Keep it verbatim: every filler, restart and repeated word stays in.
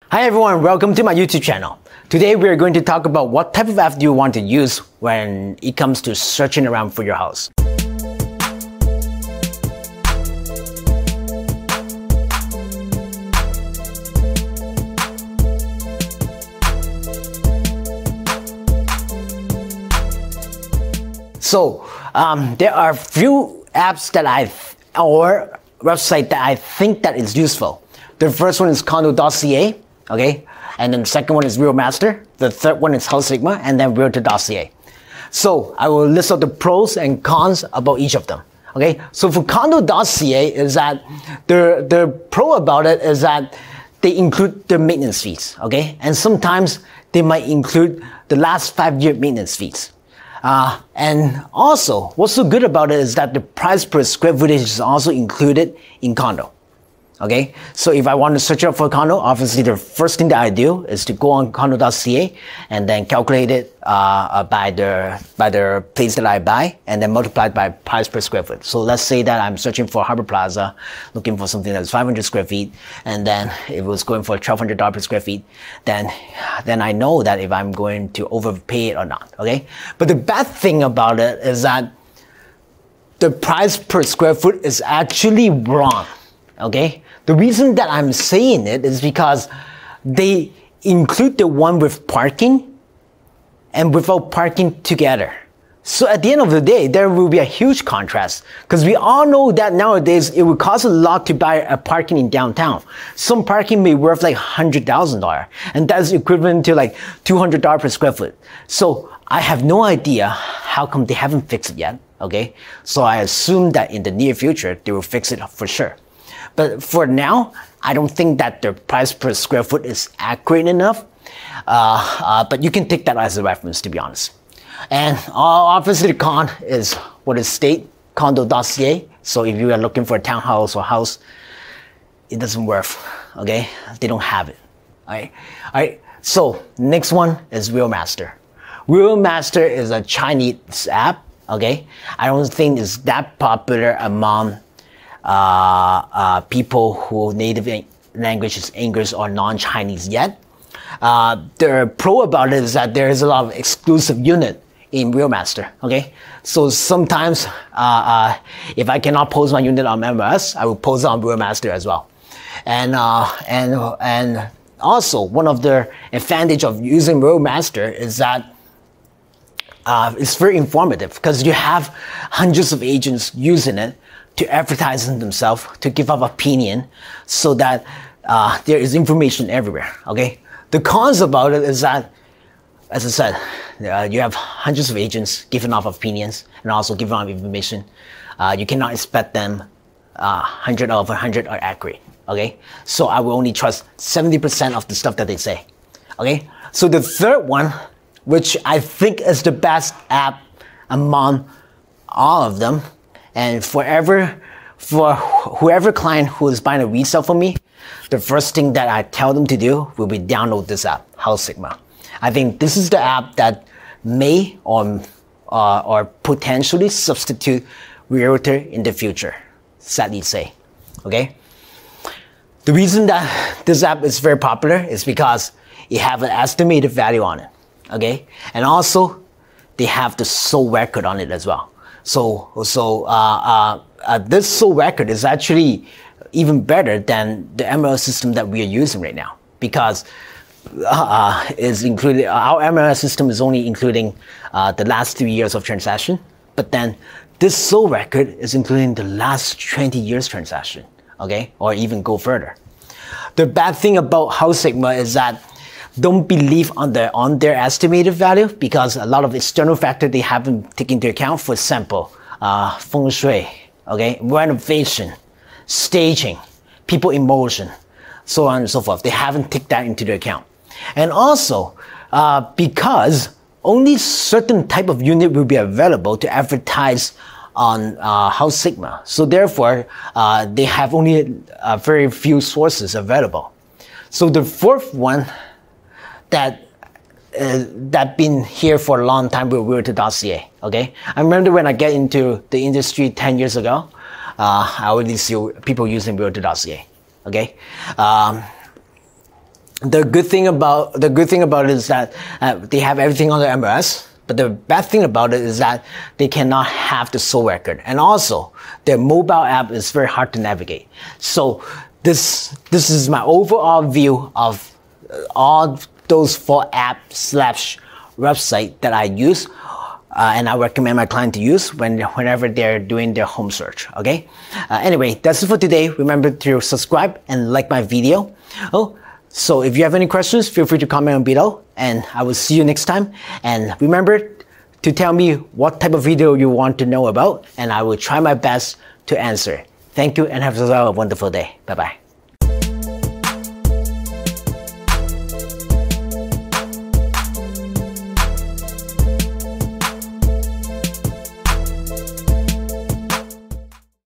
Hi everyone, welcome to my YouTube channel. Today we are going to talk about what type of app do you want to use when it comes to searching around for your house. So um, there are few apps that I or website that I think that is useful. The first one is condo dot c a, okay, and then the second one is RealMaster. The third one is HouseSigma, and then Realtor dot c a. So I will list out the pros and cons about each of them. Okay, so for condo dot c a is that the the pro about it is that they include the maintenance fees. Okay, and sometimes they might include the last five year maintenance fees. Uh, and also, what's so good about it is that the price per square footage is also included in condo. Okay, so if I want to search up for a condo, obviously the first thing that I do is to go on condo dot c a and then calculate it uh, by the by the place that I buy and then multiply it by price per square foot. So let's say that I'm searching for Harbor Plaza, looking for something that's five hundred square feet, and then it was going for twelve hundred dollars per square feet, then then I know that if I'm going to overpay it or not. Okay, but the bad thing about it is that the price per square foot is actually wrong. Okay, the reason that I'm saying it is because they include the one with parking and without parking together. So at the end of the day, there will be a huge contrast because we all know that nowadays it would cost a lot to buy a parking in downtown. Some parking may be worth like one hundred thousand dollars, and that's equivalent to like two hundred dollars per square foot. So I have no idea how come they haven't fixed it yet. Okay, so I assume that in the near future they will fix it for sure. But for now, I don't think that the price per square foot is accurate enough. Uh, uh, but you can take that as a reference, to be honest. And uh, obviously the con is what is state, condo dot c a. So if you are looking for a townhouse or house, it doesn't work, okay? They don't have it, all right? All right, so next one is RealMaster. RealMaster is a Chinese app, okay? I don't think it's that popular among Uh, uh, people who native language is English or non-Chinese yet. Uh, the pro about it is that there is a lot of exclusive unit in RealMaster. Okay, so sometimes uh, uh, if I cannot post my unit on M L S, I will post it on RealMaster as well. And uh, and and also one of the advantage of using RealMaster is that uh, it's very informative because you have hundreds of agents using it to advertise themselves, to give up opinion, so that uh, there is information everywhere, okay? The cons about it is that, as I said, uh, you have hundreds of agents giving off opinions and also giving off information. Uh, you cannot expect them uh, one hundred out of one hundred are accurate, okay? So I will only trust seventy percent of the stuff that they say, okay? So the third one, which I think is the best app among all of them, and forever, for whoever client who is buying a resale from me, the first thing that I tell them to do will be download this app, HouseSigma. I think this is the app that may or, uh, or potentially substitute Realtor in the future, sadly to say, okay? The reason that this app is very popular is because it have an estimated value on it, okay? And also, they have the sold record on it as well. So, so uh, uh, uh, this sold record is actually even better than the M L S system that we are using right now because uh, is included. Our M L S system is only including uh, the last three years of transaction, but then this sold record is including the last twenty years transaction, okay, or even go further. The bad thing about HouseSigma is that don't believe on their on their estimated value because a lot of external factors they haven't taken into account. For example, uh, feng shui, okay, renovation, staging, people emotion, so on and so forth. They haven't taken that into the account. And also, uh, because only certain type of unit will be available to advertise on uh, HouseSigma. So therefore, uh, they have only uh, very few sources available. So the fourth one that uh, that been here for a long time with Realtor dot c a, okay? I remember when I get into the industry ten years ago, uh, I already see people using Realtor dot c a, okay? Um, the good thing about the good thing about it is that uh, they have everything on their M O S. But the bad thing about it is that they cannot have the sole record, and also their mobile app is very hard to navigate. So this this is my overall view of all those four apps slash website that I use. Uh, and I recommend my client to use when whenever they're doing their home search. Okay. Uh, anyway, that's it for today. Remember to subscribe and like my video. Oh, so if you have any questions, feel free to comment below, and I will see you next time. And remember to tell me what type of video you want to know about, and I will try my best to answer. Thank you, and have a wonderful day. Bye bye.